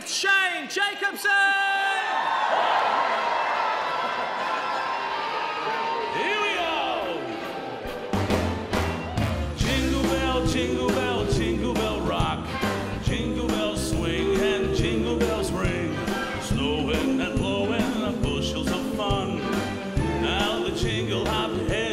with Shane Jacobson! Here we go! Jingle bell rock. Jingle bells swing and jingle bells ring. Snowing and blowing bushels of fun. Now the jingle hop head